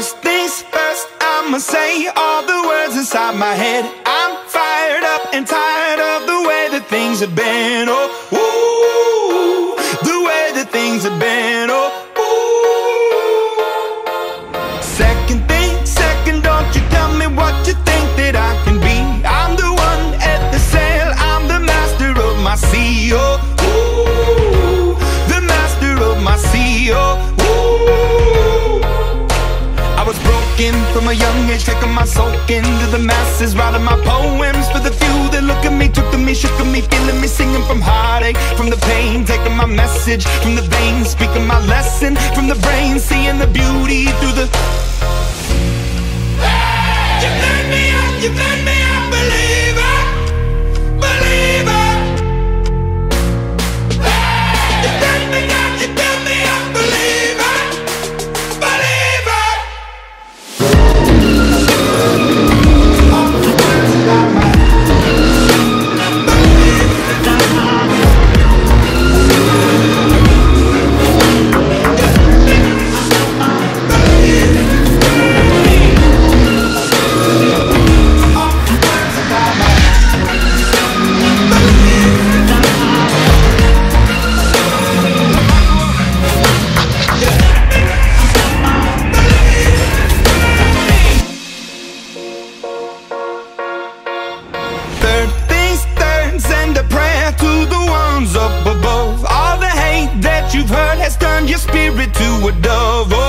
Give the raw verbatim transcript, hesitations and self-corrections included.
First things first, I'ma say all the words inside my head. I'm fired up and tired of the way that things have been. Oh, ooh, the way that things have been. Oh, ooh. Second thing, second, don't you tell me what you think that I can be. I'm the one at the sail, I'm the master of my sea. Oh, ooh, the master of my sea. Oh, I was broken from a young age, taking my soul into the masses, writing my poems for the few that look at me, took to me, shook at me, feeling me, singing from heartache, from the pain, taking my message from the veins, speaking my lesson from the brain, seeing the beauty through the... You made me up, you made me a believer, believer. You turned me down, you turned me a believer, believer. Third things third, send a prayer to the ones up above. All the hate that you've heard has turned your spirit to a dove.